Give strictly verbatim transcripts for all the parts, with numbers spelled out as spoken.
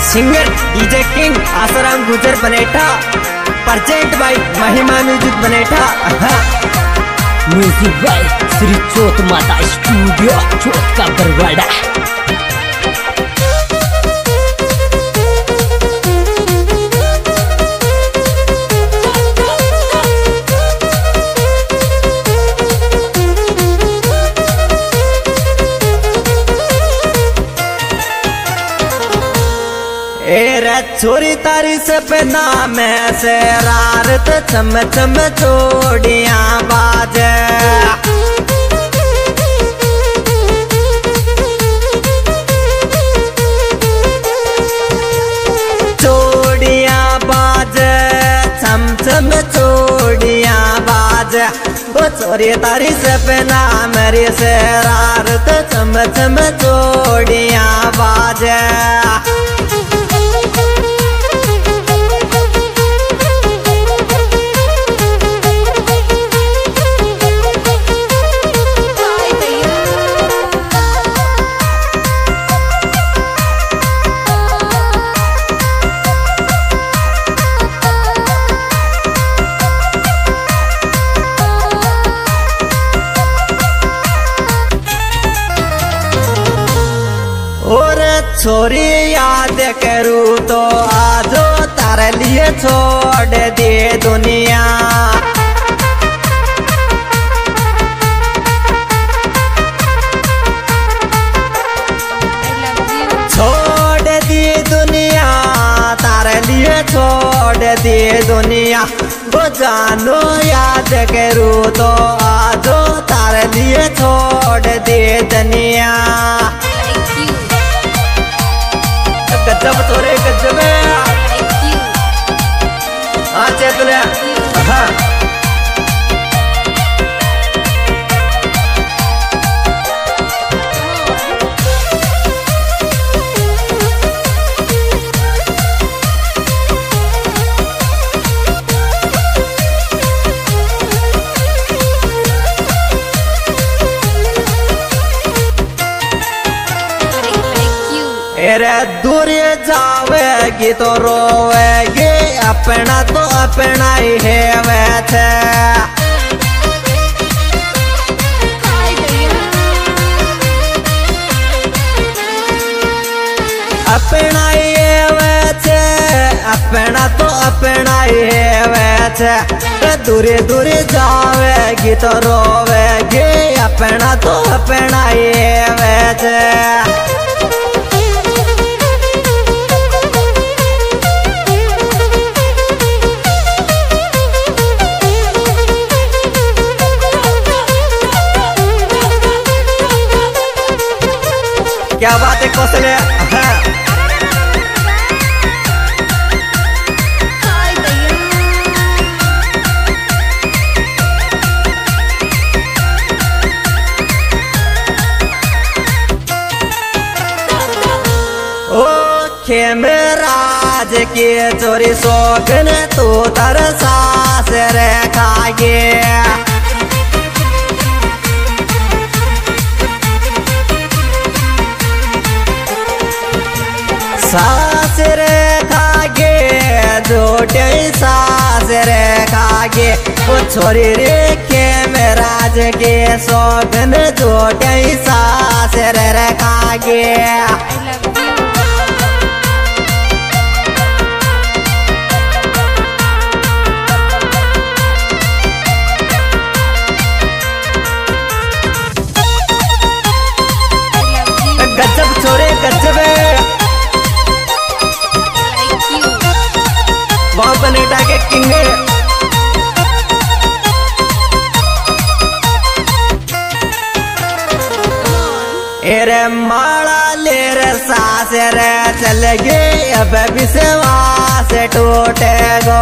Singer DJ king Asaram Gujar Banetha, present by Mahima music Banetha. Music by Shri Chauth Mata studio चौथ का बरवाड़ा। छोरी तारी सपना में से रारत चम चम चोड़ियां बाजे, चोड़ियां बाजे चम चम चोड़ियां बाजे। वो छोरी तारी सपना मेरी से रारत चम चम चोड़ियां बाजे। छोरी याद करूँ तो आजो तारे लिए छोड़ दे दुनिया, छोड़ दी दुनिया तारे लिए छोड़ दी दुनिया। वो जानो याद करूँ तो आजो तारे लिए छोड़ दे दुनिया। गजब तोरे गजब हाँ चेतने हाँ। अरे दूर जावेगी तो रोवेगी, अपना तो अपना ही है वैसे। अपना ही है वैसे, अपना तो अपना ही है वैसे। दूर दूर जावेगी तो रोवेगी, अपना तो अपना ही है वैसे। क्या बात है कौशल हाँ। ओ खेमराज की चोरी शौकन तो तरसा से रखागे, सास रेखागे जोटे सास रेखागे। वो छोरी रेखे में राज के शौकन जोटे सास रेखागे। गजब छोरे गजब बहुत बनेटा के किंग। एरे माला ले रे सास रे चल गए, अब विश्वास टूटेगो।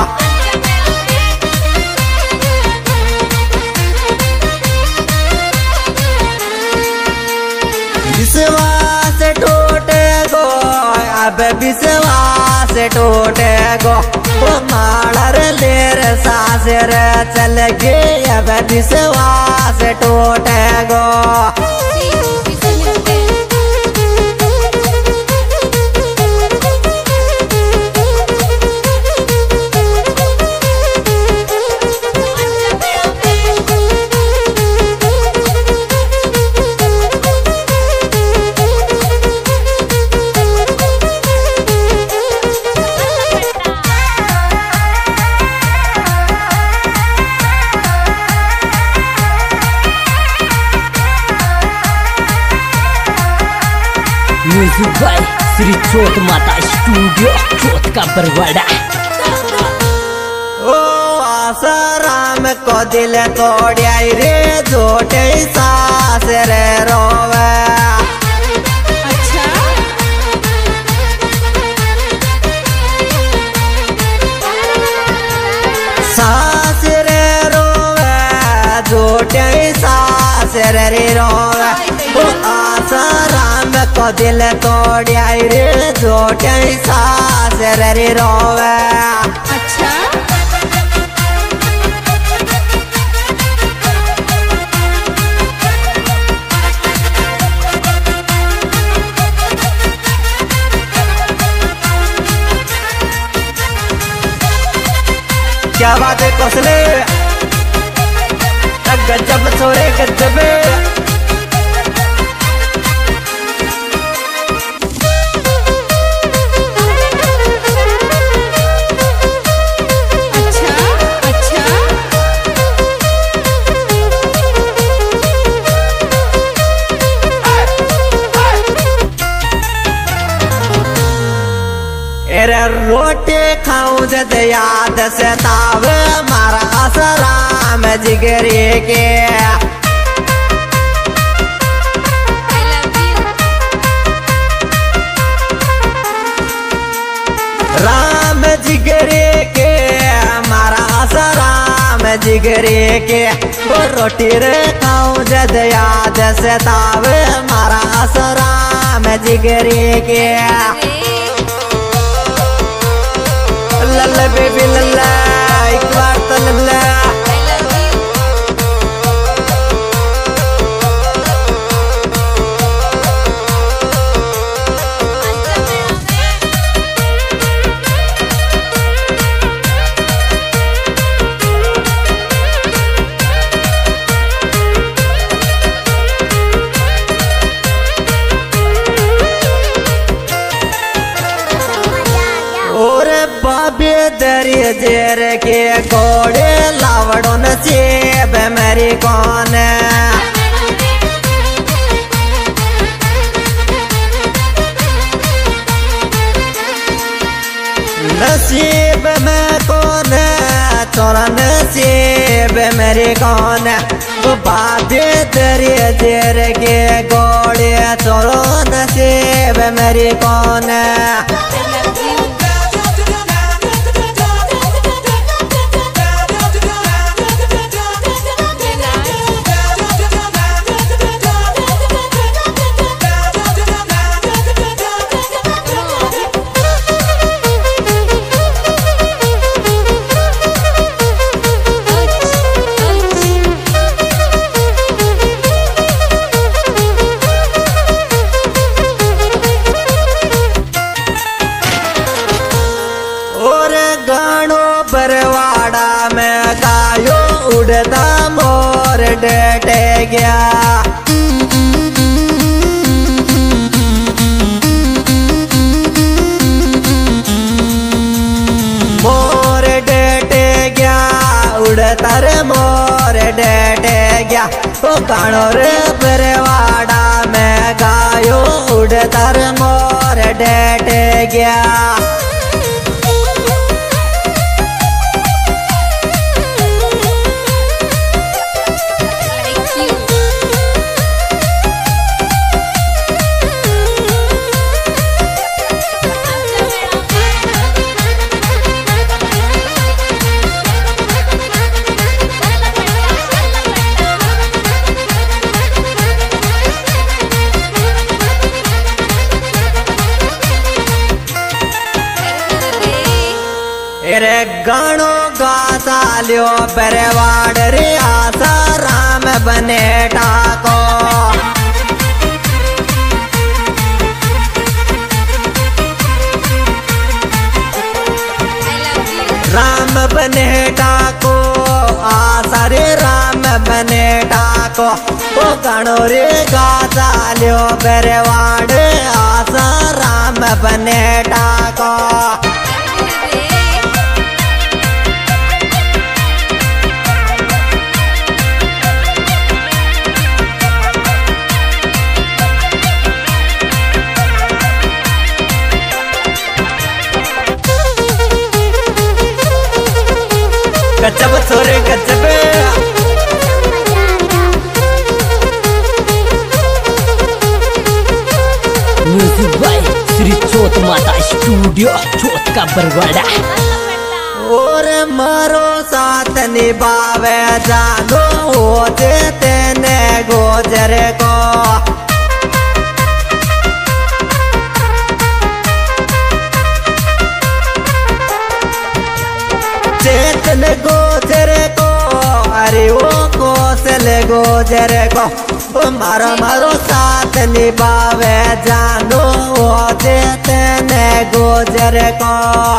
विश्वास टूटेगो अब विश्वास टूटेगो। वो मालर लेर सासर चल गए अब विश्वास टूटेगो। Music by Shri Chauth Mata studio चोत का बरवाड़ा। ओ आसाराम को दिल तोड़िया रे जोटे सास रे रोवे। अच्छा सास रे रोवे जोटे सास रे रोवे। ओ आसाराम को दिल तोड़िया रे जोटे सास रे रोवे। अच्छा क्या बात है कौशले गजब छोरे गजबे। अच्छा अच्छा एरे रोटी खाऊं जद याद से तावे मारा असराम जिगरी के। आई लव यू राम जिगरी के मारा असराम जिगरी के। ओ रोटी रे खाऊं जद याद से तावे मारा असराम जिगरी के। लल्ला बेबी लल्ला एक बार तो लल्ला। आई लव यू और बाबे दरी जेर के घोड़े लावड़ो न सेब मेरी कौन। नसीब में कौन चोरा नसीब मेरी कौन। वो बाबे दरी जेर के घोड़े चोरो नसीब मेरी कौन। बरवाड़ा में गायो उड़ता मोर डटे गया। मोर डटे गया उड़ता रे मोर डटे गया। ओ गानो रे बरवाड़ा में गायो उड़ता रे मोर डटे गया। रे गानो गाता लियो बरवाड़ रे आसाराम बने टाको। राम बने टाको आसा रे राम बने टाको। ओ गानो रे गाता लियो बरवाड़ आसाराम बने टाको। गजब छोरे गजब। Music by Shri Chauth Mata studio चौथ का बरवाड़ा। और मारो साथ निभावे जानो होते तेने गोजर को। चेतन गोजर को अरे वो कौशल गोजर को मारो मारो साथ निभावे जानो होते तेने गोजर को।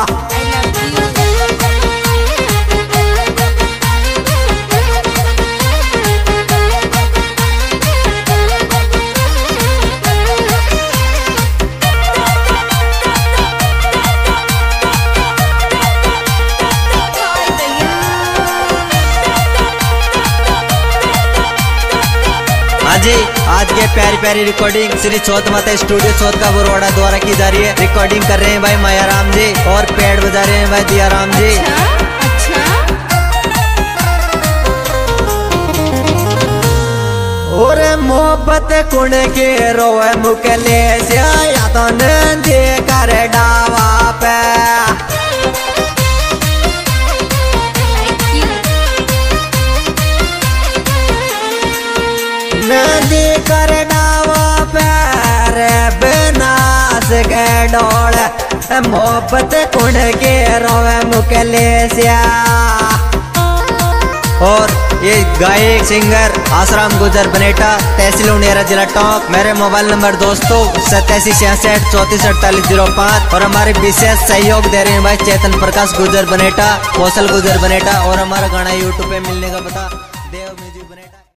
जी आज के प्यारी प्यारी रिकॉर्डिंग श्री चौथ माता स्टूडियो चौथ का बरवाड़ा द्वारा की जा रही है। रिकॉर्डिंग कर रहे हैं भाई माया राम जी और पेड़ बजा रहे हैं भाई दिया राम जी। अच्छा, और मोहब्बत कुण के रोए मुकले से या तो नंदे कर डावा पे नदी कर डावा पैर बनास के डोल मोहब्बत कुंड के रोवे मुकले सिया। और ये गायक सिंगर आसराम गुजर बनेटा तहसील उनेरा जिला टोंक। मेरे मोबाइल नंबर दोस्तों सतासी छियासठ चौतीस अड़तालीस जीरो पाँच। और हमारे विशेष सहयोग दे रहे हैं भाई चेतन प्रकाश गुजर बनेटा, कौशल गुजर बनेटा। और हमारा गाना यूट्यूब पे मिलने का पता देव म्यूजिक।